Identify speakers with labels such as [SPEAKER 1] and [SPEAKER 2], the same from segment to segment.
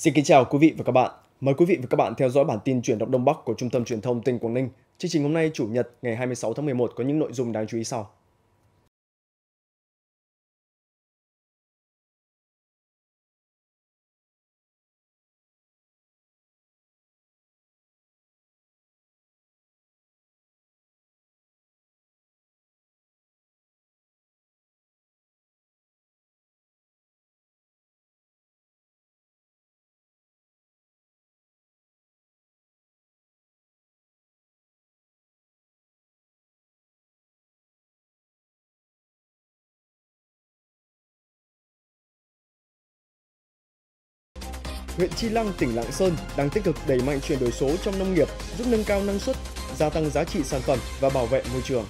[SPEAKER 1] Xin kính chào quý vị và các bạn. Mời quý vị và các bạn theo dõi bản tin chuyển động Đông Bắc của Trung tâm Truyền thông tỉnh Quảng Ninh. Chương trình hôm nay Chủ nhật ngày 26 tháng 11 có những nội dung đáng chú ý sau. Huyện Chi Lăng, tỉnh Lạng Sơn đang tích cực đẩy mạnh chuyển đổi số trong nông nghiệp, giúp nâng cao năng suất, gia tăng giá trị sản phẩm và bảo vệ môi trường.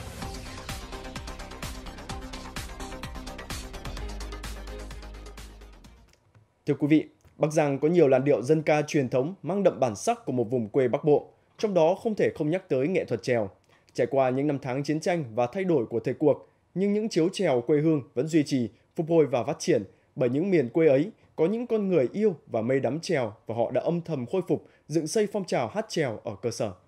[SPEAKER 1] Thưa quý vị, Bắc Giang có nhiều làn điệu dân ca truyền thống mang đậm bản sắc của một vùng quê Bắc Bộ, trong đó không thể không nhắc tới nghệ thuật chèo. Trải qua những năm tháng chiến tranh và thay đổi của thời cuộc, nhưng những chiếu chèo quê hương vẫn duy trì, phục hồi và phát triển, bởi những miền quê ấy có những con người yêu và mê đắm chèo và họ đã âm thầm khôi phục, dựng xây phong trào hát chèo ở cơ sở.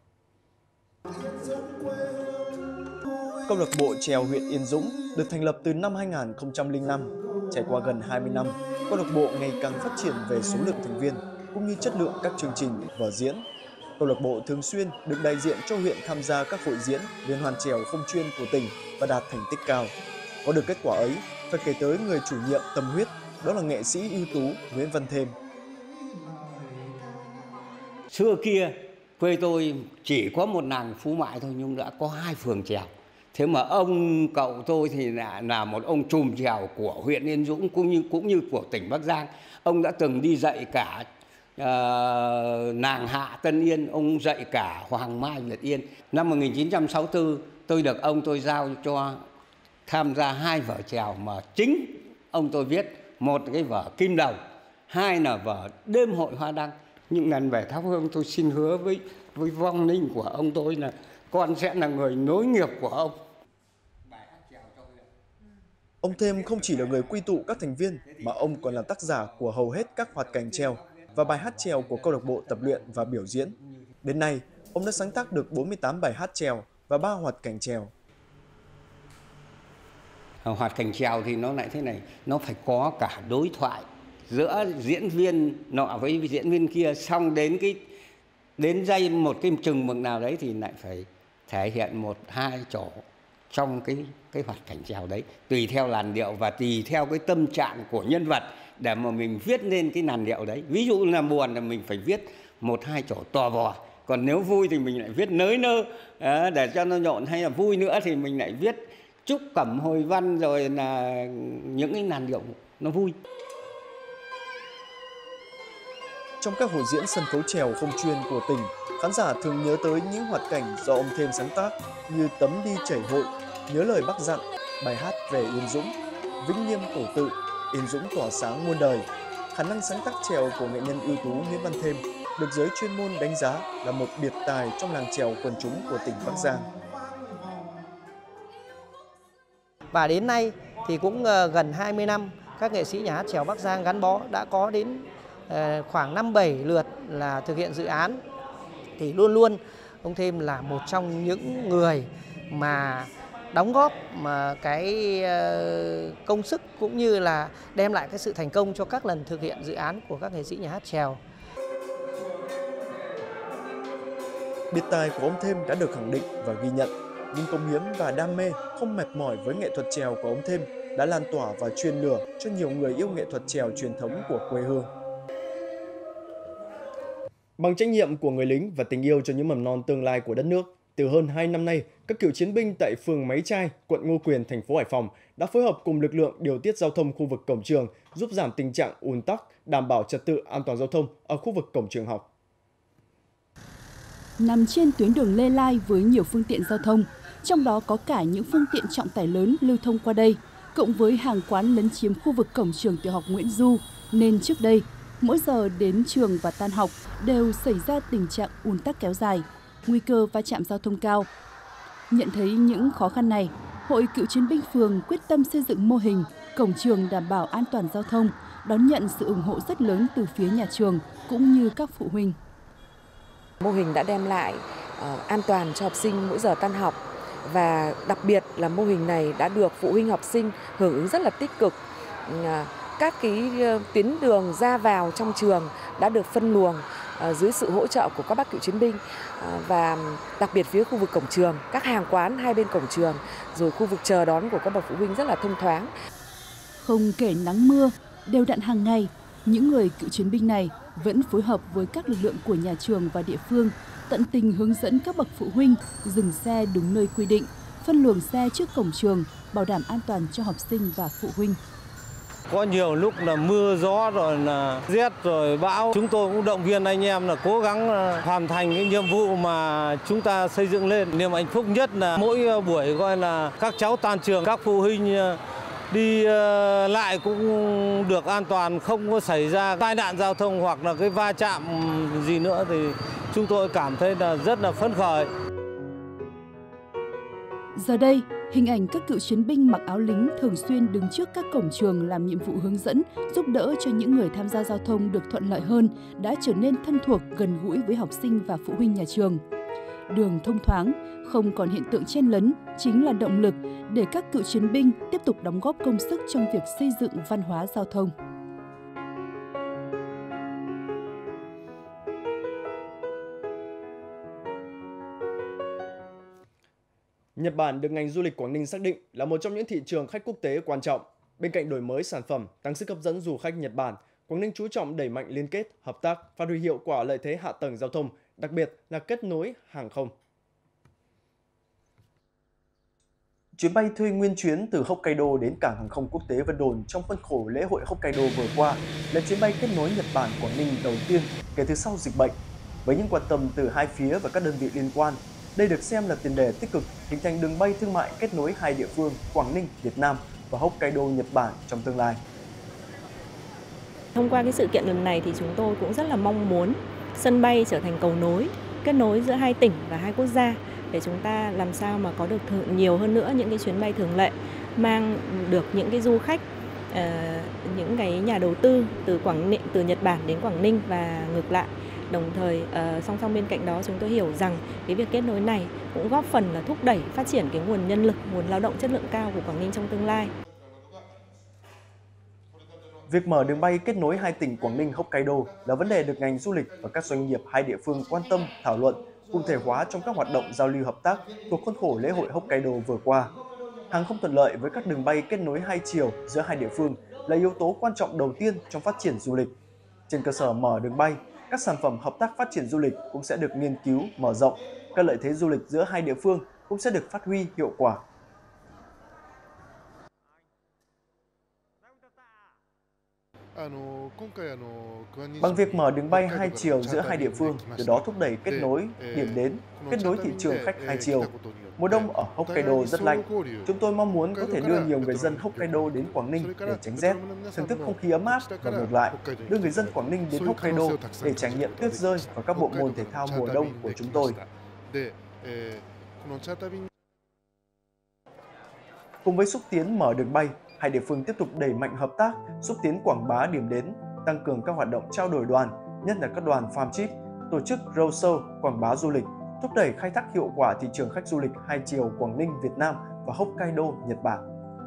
[SPEAKER 1] Câu lạc bộ chèo huyện Yên Dũng được thành lập từ năm 2005. Trải qua gần 20 năm, câu lạc bộ ngày càng phát triển về số lượng thành viên cũng như chất lượng các chương trình vở diễn. Câu lạc bộ thường xuyên được đại diện cho huyện tham gia các hội diễn, liên hoan chèo không chuyên của tỉnh và đạt thành tích cao. Có được kết quả ấy, phải kể tới người chủ nhiệm tâm huyết, đó là nghệ sĩ ưu tú Nguyễn Văn Thêm.
[SPEAKER 2] Xưa kia, quê tôi chỉ có một làng Phú Mại thôi nhưng đã có 2 phường chèo. Thế mà ông cậu tôi thì là một ông trùm chèo của huyện Yên Dũng cũng như của tỉnh Bắc Giang. Ông đã từng đi dạy cả nàng Hạ Tân Yên, ông dạy cả Hoàng Mai Việt Yên. Năm 1964, tôi được ông tôi giao cho tham gia 2 vở chèo mà chính ông tôi viết. Một cái vở Kim Đồng, 2 là vở Đêm hội Hoa Đăng. Những lần về thắp hương tôi xin hứa với vong linh của ông tôi là con sẽ là người nối nghiệp của ông.
[SPEAKER 1] Ông Thêm không chỉ là người quy tụ các thành viên mà ông còn là tác giả của hầu hết các hoạt cảnh chèo và bài hát chèo của câu lạc bộ tập luyện và biểu diễn. Đến nay, ông đã sáng tác được 48 bài hát chèo và 3 hoạt cảnh chèo.
[SPEAKER 2] Hoạt cảnh chèo thì nó lại thế này, nó phải có cả đối thoại giữa diễn viên nọ với diễn viên kia, xong đến giây một cái chừng mực nào đấy thì lại phải thể hiện 1-2 chỗ trong cái hoạt cảnh chèo đấy, tùy theo làn điệu và tùy theo cái tâm trạng của nhân vật để mà mình viết lên cái làn điệu đấy. Ví dụ là buồn là mình phải viết 1-2 chỗ tò vò, còn nếu vui thì mình lại viết nới nơ để cho nó nhộn, hay là vui nữa thì mình lại viết chúc cẩm hồi văn, rồi là những cái làn điệu nó vui.
[SPEAKER 1] Trong các hội diễn sân khấu chèo không chuyên của tỉnh, khán giả thường nhớ tới những hoạt cảnh do ông Thêm sáng tác như Tấm đi chảy hội, Nhớ lời Bác dặn, bài hát về Yên Dũng, Vĩnh Nghiêm cổ tự, Yên Dũng tỏa sáng muôn đời. Khả năng sáng tác chèo của nghệ nhân ưu tú Nguyễn Văn Thêm được giới chuyên môn đánh giá là một biệt tài trong làng chèo quần chúng của tỉnh Bắc Giang.
[SPEAKER 3] Và đến nay thì cũng gần 20 năm, các nghệ sĩ nhà hát chèo Bắc Giang gắn bó đã có đến khoảng 5-7 lượt là thực hiện dự án. Thì luôn luôn ông Thêm là một trong những người mà đóng góp mà cái công sức cũng như là đem lại cái sự thành công cho các lần thực hiện dự án của các nghệ sĩ nhà hát chèo.
[SPEAKER 1] Biệt tài của ông Thêm đã được khẳng định và ghi nhận, nhưng cống hiến và đam mê không mệt mỏi với nghệ thuật chèo của ông Thêm đã lan tỏa và truyền lửa cho nhiều người yêu nghệ thuật chèo truyền thống của quê hương. Bằng trách nhiệm của người lính và tình yêu cho những mầm non tương lai của đất nước, từ hơn 2 năm nay, các cựu chiến binh tại phường Máy Trai, quận Ngô Quyền, thành phố Hải Phòng đã phối hợp cùng lực lượng điều tiết giao thông khu vực cổng trường, giúp giảm tình trạng ùn tắc, đảm bảo trật tự an toàn giao thông ở khu vực cổng trường học.
[SPEAKER 4] Nằm trên tuyến đường Lê Lai với nhiều phương tiện giao thông, trong đó có cả những phương tiện trọng tải lớn lưu thông qua đây, cộng với hàng quán lấn chiếm khu vực cổng trường tiểu học Nguyễn Du, nên trước đây, mỗi giờ đến trường và tan học đều xảy ra tình trạng ùn tắc kéo dài, nguy cơ va chạm giao thông cao. Nhận thấy những khó khăn này, Hội Cựu chiến binh phường quyết tâm xây dựng mô hình cổng trường đảm bảo an toàn giao thông đón nhận sự ủng hộ rất lớn từ phía nhà trường cũng như các phụ huynh.
[SPEAKER 5] Mô hình đã đem lại an toàn cho học sinh mỗi giờ tan học, và đặc biệt là mô hình này đã được phụ huynh học sinh hưởng ứng rất là tích cực. Các cái tuyến đường ra vào trong trường đã được phân luồng dưới sự hỗ trợ của các bác cựu chiến binh, và đặc biệt phía khu vực cổng trường, các hàng quán hai bên cổng trường, rồi khu vực chờ đón của các bậc phụ huynh rất là thông thoáng.
[SPEAKER 4] Không kể nắng mưa, đều đặn hàng ngày, những người cựu chiến binh này vẫn phối hợp với các lực lượng của nhà trường và địa phương, tận tình hướng dẫn các bậc phụ huynh dừng xe đúng nơi quy định, phân luồng xe trước cổng trường, bảo đảm an toàn cho học sinh và phụ huynh.
[SPEAKER 6] Có nhiều lúc là mưa gió rồi là rét rồi bão, chúng tôi cũng động viên anh em là cố gắng hoàn thành cái nhiệm vụ mà chúng ta xây dựng lên. Niềm hạnh phúc nhất là mỗi buổi gọi là các cháu tan trường, các phụ huynh đi lại cũng được an toàn, không có xảy ra tai nạn giao thông hoặc là cái va chạm gì nữa, thì chúng tôi cảm thấy là rất là phấn khởi.
[SPEAKER 4] Giờ đây, hình ảnh các cựu chiến binh mặc áo lính thường xuyên đứng trước các cổng trường làm nhiệm vụ hướng dẫn, giúp đỡ cho những người tham gia giao thông được thuận lợi hơn đã trở nên thân thuộc, gần gũi với học sinh và phụ huynh nhà trường. Đường thông thoáng, không còn hiện tượng chen lấn chính là động lực để các cựu chiến binh tiếp tục đóng góp công sức trong việc xây dựng văn hóa giao thông.
[SPEAKER 1] Nhật Bản được ngành du lịch Quảng Ninh xác định là một trong những thị trường khách quốc tế quan trọng. Bên cạnh đổi mới sản phẩm, tăng sức hấp dẫn du khách Nhật Bản, Quảng Ninh chú trọng đẩy mạnh liên kết, hợp tác, phát huy hiệu quả lợi thế hạ tầng giao thông, đặc biệt là kết nối hàng không. Chuyến bay thuê nguyên chuyến từ Hokkaido đến cảng hàng không quốc tế Vân Đồn trong khuôn khổ lễ hội Hokkaido vừa qua là chuyến bay kết nối Nhật Bản Quảng Ninh đầu tiên kể từ sau dịch bệnh. Với những quan tâm từ hai phía và các đơn vị liên quan, đây được xem là tiền đề tích cực hình thành đường bay thương mại kết nối hai địa phương Quảng Ninh, Việt Nam và Hokkaido, Nhật Bản trong tương lai.
[SPEAKER 7] Thông qua cái sự kiện lần này thì chúng tôi cũng rất là mong muốn sân bay trở thành cầu nối, kết nối giữa hai tỉnh và hai quốc gia để chúng ta làm sao mà có được nhiều hơn nữa những cái chuyến bay thường lệ, mang được những cái du khách, những cái nhà đầu tư từ từ Nhật Bản đến Quảng Ninh và ngược lại. Đồng thời song song bên cạnh đó chúng tôi hiểu rằng cái việc kết nối này cũng góp phần là thúc đẩy phát triển cái nguồn nhân lực, nguồn lao động chất lượng cao của Quảng Ninh trong tương lai.
[SPEAKER 1] Việc mở đường bay kết nối hai tỉnh Quảng Ninh, Hokkaido là vấn đề được ngành du lịch và các doanh nghiệp hai địa phương quan tâm, thảo luận, cụ thể hóa trong các hoạt động giao lưu hợp tác thuộc khuôn khổ lễ hội Hokkaido vừa qua. Hàng không thuận lợi với các đường bay kết nối hai chiều giữa hai địa phương là yếu tố quan trọng đầu tiên trong phát triển du lịch. Trên cơ sở mở đường bay, các sản phẩm hợp tác phát triển du lịch cũng sẽ được nghiên cứu, mở rộng, các lợi thế du lịch giữa hai địa phương cũng sẽ được phát huy hiệu quả. Bằng việc mở đường bay hai chiều giữa hai địa phương, từ đó thúc đẩy kết nối điểm đến, kết nối thị trường khách hai chiều. Mùa đông ở Hokkaido rất lạnh. Chúng tôi mong muốn có thể đưa nhiều người dân Hokkaido đến Quảng Ninh để tránh rét, thưởng thức không khí ấm áp và ngược lại, đưa người dân Quảng Ninh đến Hokkaido để trải nghiệm tuyết rơi và các bộ môn thể thao mùa đông của chúng tôi. Cùng với xúc tiến mở đường bay, hai địa phương tiếp tục đẩy mạnh hợp tác, xúc tiến quảng bá điểm đến, tăng cường các hoạt động trao đổi đoàn, nhất là các đoàn farm trip, tổ chức roadshow quảng bá du lịch, thúc đẩy khai thác hiệu quả thị trường khách du lịch hai chiều Quảng Ninh, Việt Nam và Hokkaido, Nhật Bản.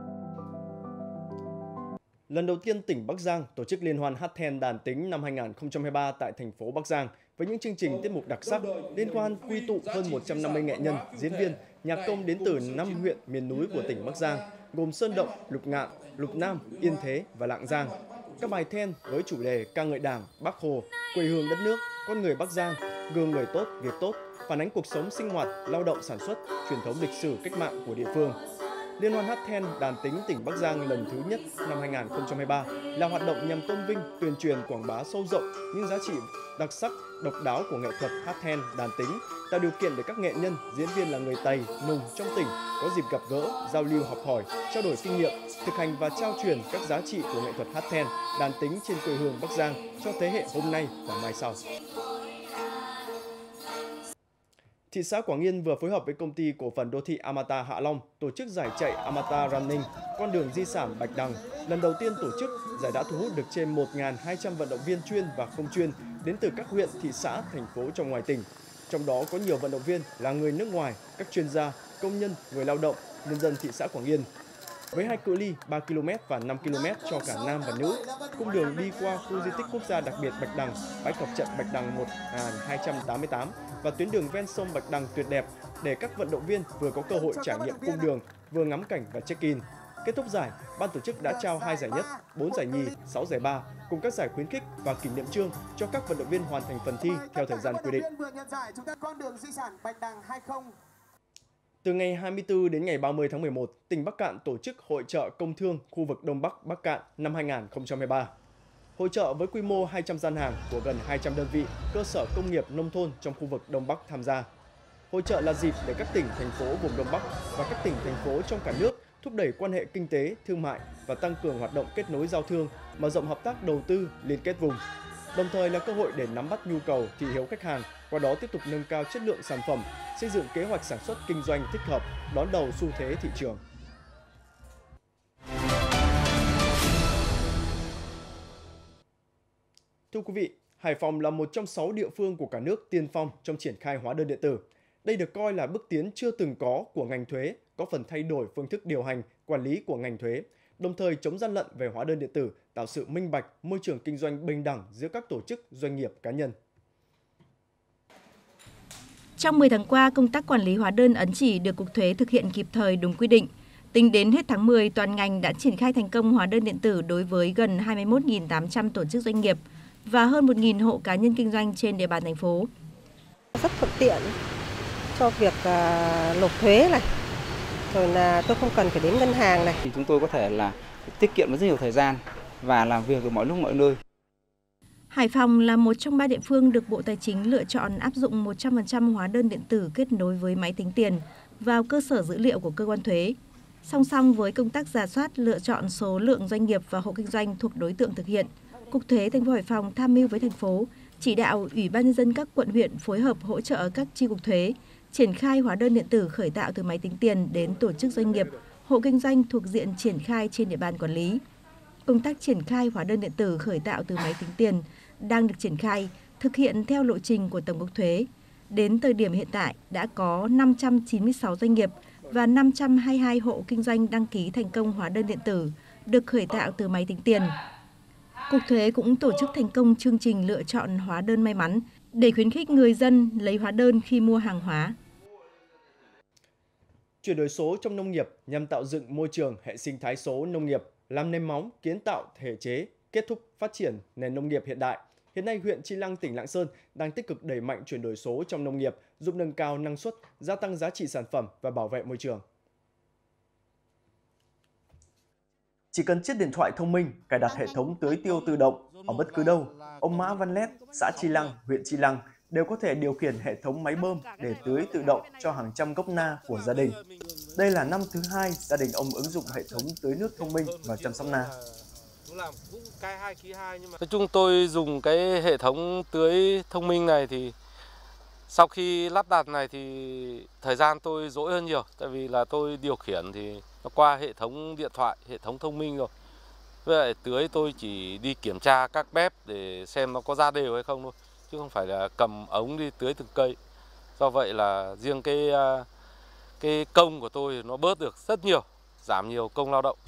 [SPEAKER 1] Lần đầu tiên tỉnh Bắc Giang tổ chức liên hoan hát then đàn tính năm 2023 tại thành phố Bắc Giang với những chương trình tiết mục đặc sắc. Liên hoan quy tụ hơn 150 nghệ nhân, diễn viên, nhạc công đến từ 5 huyện miền núi của tỉnh Bắc Giang, gồm Sơn Động, Lục Ngạn, Lục Nam, Yên Thế và Lạng Giang. Các bài then với chủ đề ca ngợi Đảng, Bác Hồ, quê hương đất nước, con người Bắc Giang, gương người tốt, việc tốt, phản ánh cuộc sống sinh hoạt, lao động sản xuất, truyền thống lịch sử cách mạng của địa phương. Liên hoan hát then đàn tính tỉnh Bắc Giang lần thứ nhất năm 2023 là hoạt động nhằm tôn vinh, tuyên truyền, quảng bá sâu rộng những giá trị đặc sắc, độc đáo của nghệ thuật hát then đàn tính, tạo điều kiện để các nghệ nhân, diễn viên là người Tày, Nùng trong tỉnh có dịp gặp gỡ, giao lưu học hỏi, trao đổi kinh nghiệm, thực hành và trao truyền các giá trị của nghệ thuật hát then đàn tính trên quê hương Bắc Giang cho thế hệ hôm nay và mai sau. Thị xã Quảng Yên vừa phối hợp với công ty cổ phần đô thị Amata Hạ Long tổ chức giải chạy Amata Running, con đường di sản Bạch Đằng. Lần đầu tiên tổ chức, giải đã thu hút được trên 1.200 vận động viên chuyên và không chuyên đến từ các huyện, thị xã, thành phố trong ngoài tỉnh. Trong đó có nhiều vận động viên là người nước ngoài, các chuyên gia, công nhân, người lao động, nhân dân thị xã Quảng Yên. Với hai cự ly 3 km và 5 km cho cả nam và nữ, cung đường đi qua khu di tích quốc gia đặc biệt Bạch Đằng, bãi tập trận Bạch Đằng 1288 và tuyến đường ven sông Bạch Đằng tuyệt đẹp để các vận động viên vừa có cơ hội trải nghiệm cung đường, vừa ngắm cảnh và check-in. Kết thúc giải, ban tổ chức đã trao 2 giải nhất, 4 giải nhì, 6 giải ba cùng các giải khuyến khích và kỷ niệm chương cho các vận động viên hoàn thành phần thi theo thời gian quy định. Từ ngày 24 đến ngày 30 tháng 11, tỉnh Bắc Cạn tổ chức Hội chợ Công thương khu vực Đông Bắc Bắc Cạn năm 2023. Hội chợ với quy mô 200 gian hàng của gần 200 đơn vị, cơ sở công nghiệp nông thôn trong khu vực Đông Bắc tham gia. Hội chợ là dịp để các tỉnh, thành phố vùng Đông Bắc và các tỉnh, thành phố trong cả nước thúc đẩy quan hệ kinh tế, thương mại và tăng cường hoạt động kết nối giao thương, mở rộng hợp tác đầu tư, liên kết vùng. Đồng thời là cơ hội để nắm bắt nhu cầu, thị hiếu khách hàng, qua đó tiếp tục nâng cao chất lượng sản phẩm, xây dựng kế hoạch sản xuất kinh doanh thích hợp, đón đầu xu thế thị trường. Thưa quý vị, Hải Phòng là một trong 6 địa phương của cả nước tiên phong trong triển khai hóa đơn điện tử. Đây được coi là bước tiến chưa từng có của ngành thuế, có phần thay đổi phương thức điều hành, quản lý của ngành thuế, đồng thời chống gian lận về hóa đơn điện tử, tạo sự minh bạch, môi trường kinh doanh bình đẳng giữa các tổ chức, doanh nghiệp, cá nhân.
[SPEAKER 8] Trong 10 tháng qua, công tác quản lý hóa đơn ấn chỉ được Cục Thuế thực hiện kịp thời đúng quy định. Tính đến hết tháng 10, toàn ngành đã triển khai thành công hóa đơn điện tử đối với gần 21.800 tổ chức doanh nghiệp và hơn 1.000 hộ cá nhân kinh doanh trên địa bàn thành phố.
[SPEAKER 9] Rất thuận tiện cho việc nộp thuế này, rồi là tôi không cần phải đến ngân hàng này.
[SPEAKER 10] Chúng tôi có thể là tiết kiệm rất nhiều thời gian và làm việc ở mọi lúc mọi nơi.
[SPEAKER 8] Hải Phòng là một trong 3 địa phương được Bộ Tài chính lựa chọn áp dụng 100% hóa đơn điện tử kết nối với máy tính tiền vào cơ sở dữ liệu của cơ quan thuế. Song song với công tác rà soát lựa chọn số lượng doanh nghiệp và hộ kinh doanh thuộc đối tượng thực hiện, Cục Thuế thành phố Hải Phòng tham mưu với thành phố chỉ đạo Ủy ban nhân dân các quận huyện phối hợp hỗ trợ các chi cục thuế triển khai hóa đơn điện tử khởi tạo từ máy tính tiền đến tổ chức doanh nghiệp, hộ kinh doanh thuộc diện triển khai trên địa bàn quản lý. Công tác triển khai hóa đơn điện tử khởi tạo từ máy tính tiền đang được triển khai, thực hiện theo lộ trình của Tổng cục Thuế. Đến thời điểm hiện tại đã có 596 doanh nghiệp và 522 hộ kinh doanh đăng ký thành công hóa đơn điện tử được khởi tạo từ máy tính tiền. Cục Thuế cũng tổ chức thành công chương trình lựa chọn hóa đơn may mắn để khuyến khích người dân lấy hóa đơn khi mua hàng hóa.
[SPEAKER 1] Chuyển đổi số trong nông nghiệp nhằm tạo dựng môi trường hệ sinh thái số nông nghiệp, làm nền móng kiến tạo thể chế, kết thúc phát triển nền nông nghiệp hiện đại. Hiện nay, huyện Chi Lăng, tỉnh Lạng Sơn đang tích cực đẩy mạnh chuyển đổi số trong nông nghiệp, giúp nâng cao năng suất, gia tăng giá trị sản phẩm và bảo vệ môi trường. Chỉ cần chiếc điện thoại thông minh, cài đặt hệ thống tưới tiêu tự động ở bất cứ đâu, ông Mã Văn Lét, xã Chi Lăng, huyện Chi Lăng đều có thể điều khiển hệ thống máy bơm để tưới tự động cho hàng trăm gốc na của gia đình. Đây là năm thứ 2 gia đình ông ứng dụng hệ thống tưới nước thông minh và chăm sóc na.
[SPEAKER 11] Nói chung tôi dùng cái hệ thống tưới thông minh này thì sau khi lắp đặt này thì thời gian tôi dỗi hơn nhiều, tại vì là tôi điều khiển thì nó qua hệ thống điện thoại, hệ thống thông minh rồi. Với lại tưới tôi chỉ đi kiểm tra các bếp để xem nó có ra đều hay không thôi, chứ không phải là cầm ống đi tưới từng cây. Do vậy là riêng cái công của tôi nó bớt được rất nhiều, giảm nhiều công lao động.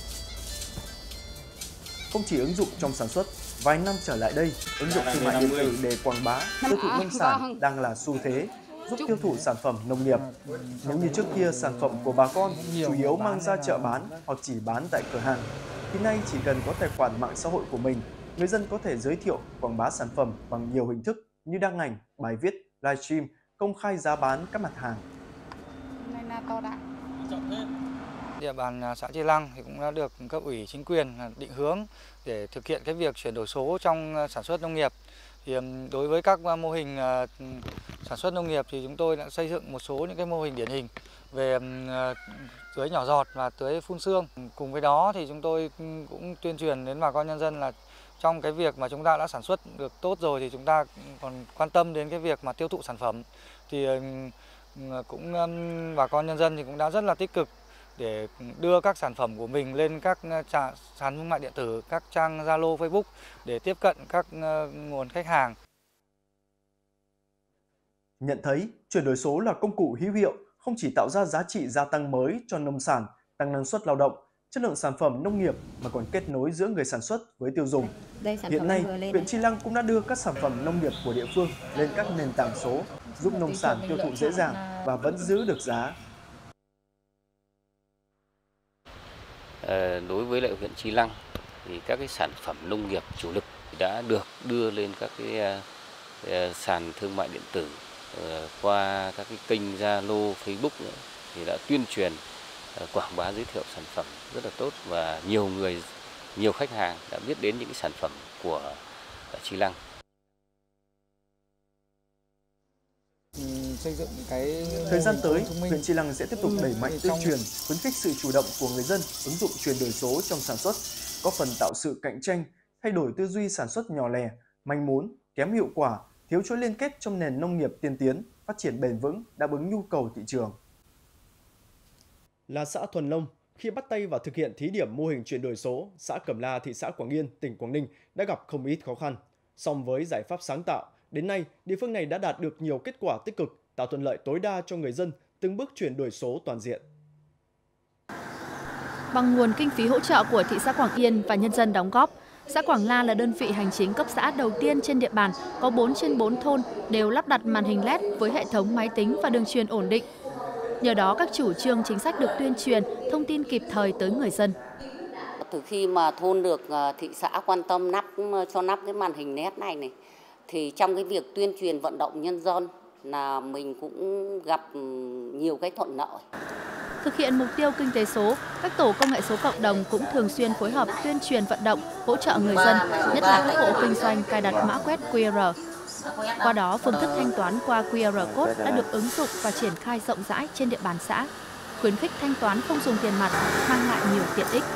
[SPEAKER 1] Không chỉ ứng dụng trong sản xuất, vài năm trở lại đây, ứng dụng thương mại điện tử để quảng bá, tiêu thụ nông sản đang là xu thế, giúp tiêu thụ sản phẩm nông nghiệp. Nếu như trước kia sản phẩm của bà con chủ yếu mang ra chợ bán hoặc chỉ bán tại cửa hàng, thì nay chỉ cần có tài khoản mạng xã hội của mình, người dân có thể giới thiệu, quảng bá sản phẩm bằng nhiều hình thức như đăng ảnh, bài viết, livestream, công khai giá bán các mặt hàng.
[SPEAKER 10] Địa bàn xã Chi Lăng thì cũng đã được cấp ủy chính quyền định hướng để thực hiện cái việc chuyển đổi số trong sản xuất nông nghiệp. Thì đối với các mô hình sản xuất nông nghiệp thì chúng tôi đã xây dựng một số những cái mô hình điển hình về tưới nhỏ giọt và tưới phun sương. Cùng với đó thì chúng tôi cũng tuyên truyền đến bà con nhân dân là trong trong cái việc mà chúng ta đã sản xuất được tốt rồi thì chúng ta còn quan tâm đến cái việc mà tiêu thụ sản phẩm. Thì cũng bà con nhân dân thì cũng đã rất là tích cực để đưa các sản phẩm của mình lên các sàn thương mại điện tử, các trang Zalo, Facebook để tiếp cận các nguồn khách hàng.
[SPEAKER 1] Nhận thấy chuyển đổi số là công cụ hữu hiệu, không chỉ tạo ra giá trị gia tăng mới cho nông sản, tăng năng suất lao động, chất lượng sản phẩm nông nghiệp mà còn kết nối giữa người sản xuất với tiêu dùng. Hiện nay, huyện Chi Lăng cũng đã đưa các sản phẩm nông nghiệp của địa phương lên các nền tảng số, giúp nông sản tiêu thụ dễ dàng và vẫn giữ được giá.
[SPEAKER 12] Đối với lại huyện Chi Lăng thì các cái sản phẩm nông nghiệp chủ lực đã được đưa lên các cái sàn thương mại điện tử qua các cái kênh Zalo, Facebook thì đã tuyên truyền quảng bá giới thiệu sản phẩm rất là tốt và nhiều khách hàng đã biết đến những cái sản phẩm của Chi Lăng.
[SPEAKER 1] Thời gian tới, huyện Chi Lăng sẽ tiếp tục đẩy mạnh tuyên truyền, khuyến khích sự chủ động của người dân ứng dụng chuyển đổi số trong sản xuất, góp phần tạo sự cạnh tranh, thay đổi tư duy sản xuất nhỏ lẻ, manh mún, kém hiệu quả, thiếu chuỗi liên kết trong nền nông nghiệp tiên tiến, phát triển bền vững, đáp ứng nhu cầu thị trường. Là xã thuần nông, khi bắt tay vào thực hiện thí điểm mô hình chuyển đổi số, xã Cẩm La, thị xã Quảng Yên, tỉnh Quảng Ninh đã gặp không ít khó khăn. Song với giải pháp sáng tạo, đến nay địa phương này đã đạt được nhiều kết quả tích cực, tạo thuận lợi tối đa cho người dân, từng bước chuyển đổi số toàn diện.
[SPEAKER 4] Bằng nguồn kinh phí hỗ trợ của thị xã Quảng Yên và nhân dân đóng góp, xã Quảng La là đơn vị hành chính cấp xã đầu tiên trên địa bàn, có 4 trên 4 thôn đều lắp đặt màn hình LED với hệ thống máy tính và đường truyền ổn định. Nhờ đó các chủ trương chính sách được tuyên truyền, thông tin kịp thời tới người dân.
[SPEAKER 13] Từ khi mà thôn được thị xã quan tâm cho lắp cái màn hình LED này thì trong cái việc tuyên truyền vận động nhân dân là mình cũng gặp nhiều cái thuận lợi.
[SPEAKER 4] Thực hiện mục tiêu kinh tế số, các tổ công nghệ số cộng đồng cũng thường xuyên phối hợp tuyên truyền vận động, hỗ trợ người dân, nhất là các hộ kinh doanh cài đặt mã quét QR. Qua đó, phương thức thanh toán qua QR code đã được ứng dụng và triển khai rộng rãi trên địa bàn xã, khuyến khích thanh toán không dùng tiền mặt, mang lại nhiều tiện ích.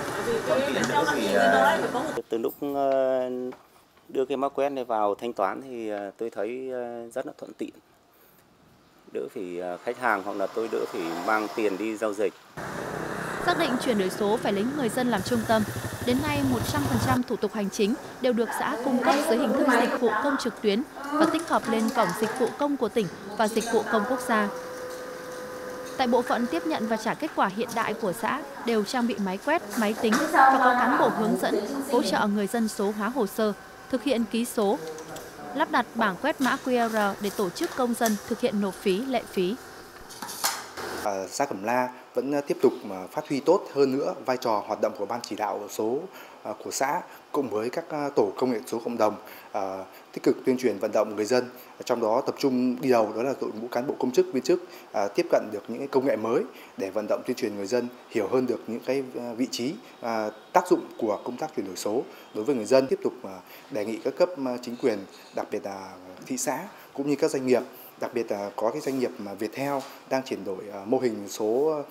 [SPEAKER 14] Từ lúc đưa cái mã quét này vào thanh toán thì tôi thấy rất là thuận tiện. Đỡ phải khách hàng hoặc là tôi đỡ phải mang tiền đi giao dịch.
[SPEAKER 4] Xác định chuyển đổi số phải lấy người dân làm trung tâm. Đến nay, 100% thủ tục hành chính đều được xã cung cấp dưới hình thức dịch vụ công trực tuyến và tích hợp lên cổng dịch vụ công của tỉnh và dịch vụ công quốc gia. Tại bộ phận tiếp nhận và trả kết quả hiện đại của xã đều trang bị máy quét, máy tính và có cán bộ hướng dẫn, hỗ trợ người dân số hóa hồ sơ, thực hiện ký số, lắp đặt bảng quét mã QR để tổ chức công dân thực hiện nộp phí, lệ phí.
[SPEAKER 15] Xã Cẩm La vẫn tiếp tục phát huy tốt hơn nữa vai trò hoạt động của ban chỉ đạo số của xã cùng với các tổ công nghệ số cộng đồng, tích cực tuyên truyền vận động người dân, trong đó tập trung đi đầu đó là đội ngũ cán bộ công chức viên chức tiếp cận được những công nghệ mới để vận động tuyên truyền người dân hiểu hơn được những cái vị trí tác dụng của công tác chuyển đổi số đối với người dân. Tiếp tục đề nghị các cấp chính quyền, đặc biệt là thị xã cũng như các doanh nghiệp, đặc biệt là có cái doanh nghiệp mà Viettel đang chuyển đổi mô hình số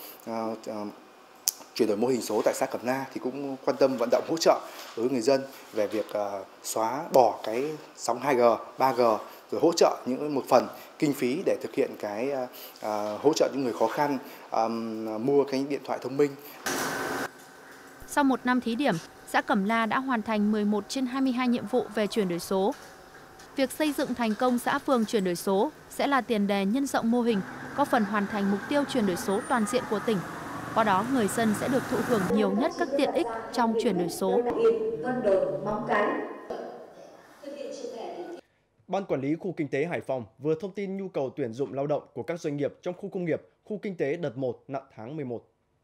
[SPEAKER 15] tại xã Cẩm La thì cũng quan tâm vận động hỗ trợ đối với người dân về việc xóa bỏ cái sóng 2G, 3G rồi hỗ trợ những một phần kinh phí để thực hiện cái hỗ trợ những người khó khăn mua cái điện thoại thông minh.
[SPEAKER 4] Sau 1 năm thí điểm, xã Cẩm La đã hoàn thành 11 trên 22 nhiệm vụ về chuyển đổi số. Việc xây dựng thành công xã phường chuyển đổi số sẽ là tiền đề nhân rộng mô hình, góp phần hoàn thành mục tiêu chuyển đổi số toàn diện của tỉnh. Qua đó, người dân sẽ được thụ hưởng nhiều nhất các tiện ích trong chuyển đổi số.
[SPEAKER 1] Ban Quản lý Khu Kinh tế Hải Phòng vừa thông tin nhu cầu tuyển dụng lao động của các doanh nghiệp trong khu công nghiệp, khu kinh tế đợt 1 tháng 11.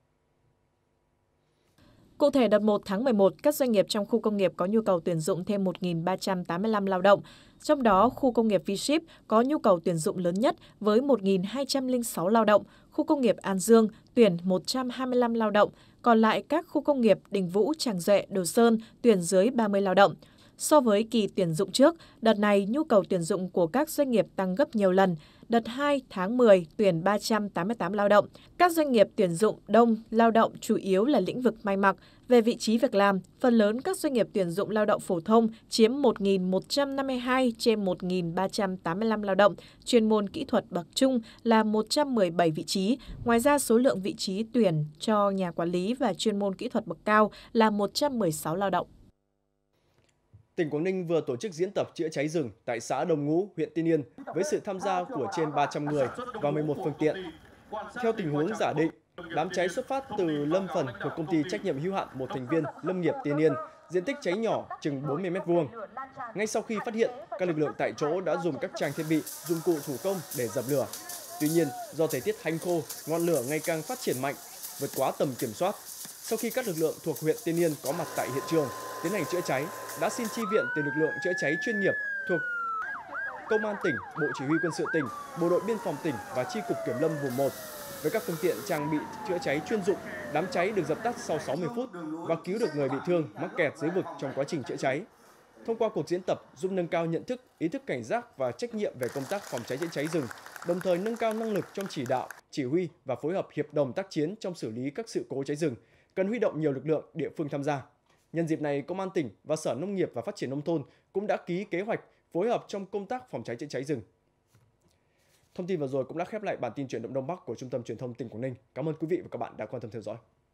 [SPEAKER 16] Cụ thể, đợt 1 tháng 11, các doanh nghiệp trong khu công nghiệp có nhu cầu tuyển dụng thêm 1.385 lao động. Trong đó, khu công nghiệp V-Ship có nhu cầu tuyển dụng lớn nhất với 1.206 lao động, khu công nghiệp An Dương tuyển 125 lao động, còn lại các khu công nghiệp Đình Vũ, Tràng Duệ, Đồ Sơn tuyển dưới 30 lao động. So với kỳ tuyển dụng trước, đợt này nhu cầu tuyển dụng của các doanh nghiệp tăng gấp nhiều lần. Đợt 2 tháng 10 tuyển 388 lao động. Các doanh nghiệp tuyển dụng đông lao động chủ yếu là lĩnh vực may mặc Về vị trí việc làm, phần lớn các doanh nghiệp tuyển dụng lao động phổ thông chiếm 1.152 trên 1.385 lao động, chuyên môn kỹ thuật bậc trung là 117 vị trí. Ngoài ra, số lượng vị trí tuyển cho nhà quản lý và chuyên môn kỹ thuật bậc cao là 116 lao động.
[SPEAKER 1] Tỉnh Quảng Ninh vừa tổ chức diễn tập chữa cháy rừng tại xã Đồng Ngũ, huyện Tiên Yên với sự tham gia của trên 300 người và 11 phương tiện. Theo tình huống giả định, đám cháy xuất phát từ lâm phần thuộc công ty trách nhiệm hữu hạn một thành viên Lâm nghiệp Tiên Yên, diện tích cháy nhỏ chừng 40 m². Ngay sau khi phát hiện, các lực lượng tại chỗ đã dùng các trang thiết bị, dụng cụ thủ công để dập lửa. Tuy nhiên, do thời tiết hanh khô, ngọn lửa ngày càng phát triển mạnh, vượt quá tầm kiểm soát. Sau khi các lực lượng thuộc huyện Tiên Yên có mặt tại hiện trường, tiến hành chữa cháy, đã xin chi viện từ lực lượng chữa cháy chuyên nghiệp thuộc Công an tỉnh, Bộ Chỉ huy Quân sự tỉnh, Bộ đội Biên phòng tỉnh và Chi cục Kiểm lâm vùng 1. Với các phương tiện trang bị chữa cháy chuyên dụng, đám cháy được dập tắt sau 60 phút và cứu được người bị thương mắc kẹt dưới vực trong quá trình chữa cháy. Thông qua cuộc diễn tập giúp nâng cao nhận thức, ý thức cảnh giác và trách nhiệm về công tác phòng cháy chữa cháy rừng, đồng thời nâng cao năng lực trong chỉ đạo, chỉ huy và phối hợp hiệp đồng tác chiến trong xử lý các sự cố cháy rừng, cần huy động nhiều lực lượng địa phương tham gia. Nhân dịp này, Công an tỉnh và Sở Nông nghiệp và Phát triển Nông thôn cũng đã ký kế hoạch phối hợp trong công tác phòng cháy chữa cháy rừng. Thông tin vừa rồi cũng đã khép lại bản tin chuyển động Đông Bắc của Trung tâm Truyền thông tỉnh Quảng Ninh. Cảm ơn quý vị và các bạn đã quan tâm theo dõi.